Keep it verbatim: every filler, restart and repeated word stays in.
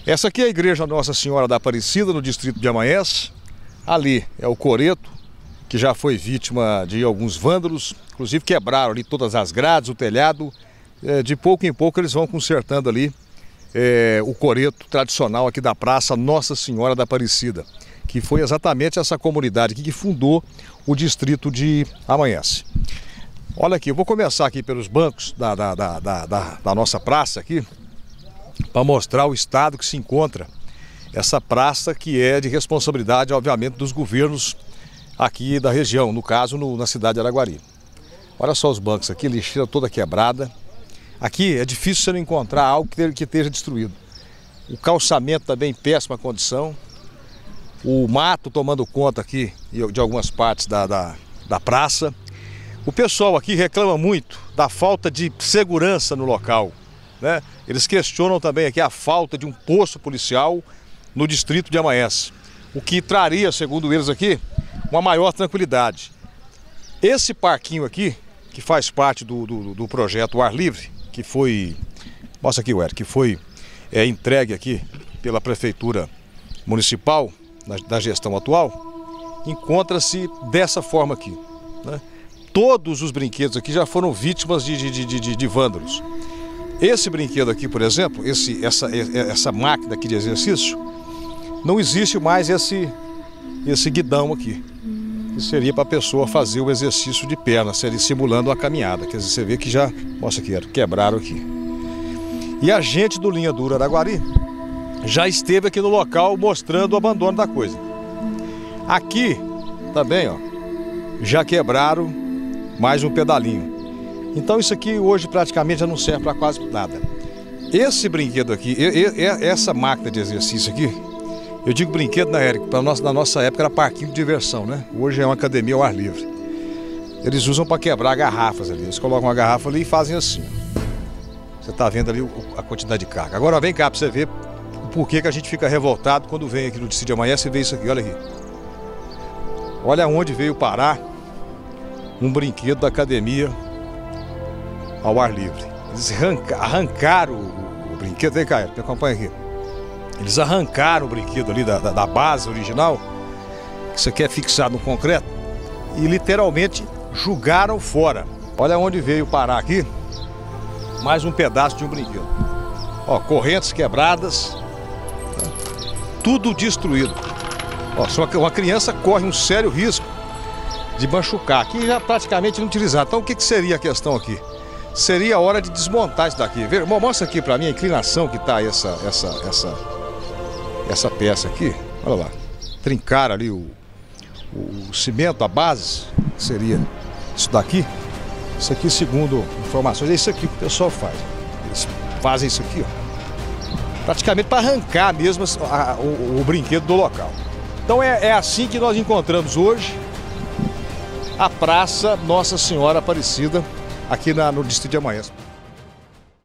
Essa aqui é a igreja Nossa Senhora da Aparecida, no distrito de Amanhece. Ali é o coreto, que já foi vítima de alguns vândalos, inclusive quebraram ali todas as grades, o telhado. De pouco em pouco eles vão consertando ali é, o coreto tradicional aqui da Praça Nossa Senhora da Aparecida, que foi exatamente essa comunidade aqui que fundou o distrito de Amanhece. Olha aqui, eu vou começar aqui pelos bancos da, da, da, da, da, da nossa praça aqui, para mostrar o estado que se encontra essa praça, que é de responsabilidade, obviamente, dos governos aqui da região, no caso no, na cidade de Araguari. Olha só os bancos aqui, lixeira toda quebrada. Aqui é difícil você não encontrar algo que, que esteja destruído. O calçamento também em péssima condição. O mato tomando conta aqui de algumas partes da, da, da praça. O pessoal aqui reclama muito da falta de segurança no local, né? Eles questionam também aqui a falta de um posto policial no distrito de Amanhece, o que traria, segundo eles aqui, uma maior tranquilidade. Esse parquinho aqui, que faz parte do, do, do projeto Ar Livre, que foi, mostra aqui, Eric, que foi é, entregue aqui pela Prefeitura Municipal, da, da gestão atual, encontra-se dessa forma aqui, né? Todos os brinquedos aqui já foram vítimas de, de, de, de, de vândalos. Esse brinquedo aqui, por exemplo, esse, essa, essa máquina aqui de exercício, não existe mais esse, esse guidão aqui. Que seria para a pessoa fazer o exercício de perna, seria simulando a caminhada. Quer dizer, você vê que já, mostra aqui, quebraram aqui. E a gente do Linha Dura Araguari já esteve aqui no local mostrando o abandono da coisa. Aqui também, ó, já quebraram mais um pedalinho. Então isso aqui hoje praticamente já não serve para quase nada. Esse brinquedo aqui, essa máquina de exercício aqui, eu digo brinquedo, né, Eric? Pra nossa, na nossa época era parquinho de diversão, né? Hoje é uma academia ao ar livre. Eles usam para quebrar garrafas ali. Eles colocam uma garrafa ali e fazem assim. Você está vendo ali a quantidade de carga. Agora vem cá para você ver o porquê que a gente fica revoltado quando vem aqui no distrito de Amanhece e vê isso aqui. Olha aqui. Olha onde veio parar um brinquedo da academia ao ar livre. Eles arranca, arrancaram o, o brinquedo. Vem cá, me acompanha aqui. Eles arrancaram o brinquedo ali da, da, da base original, que isso aqui é fixado no concreto, e literalmente jogaram fora. Olha onde veio parar aqui mais um pedaço de um brinquedo. Ó, correntes quebradas, tá? Tudo destruído. Ó, só que uma criança corre um sério risco de machucar. Aqui já praticamente não utilizado. Então o que, que seria a questão aqui? Seria a hora de desmontar isso daqui. Vê, mostra aqui para mim a inclinação que está essa, essa, essa, essa peça aqui. Olha lá. Trincaram ali o, o, o cimento, a base, seria isso daqui. Isso aqui, segundo informações, é isso aqui que o pessoal faz. Eles fazem isso aqui, ó, praticamente para arrancar mesmo a, a, o, o brinquedo do local. Então é, é assim que nós encontramos hoje a Praça Nossa Senhora Aparecida, aqui na, no distrito de Amanhece.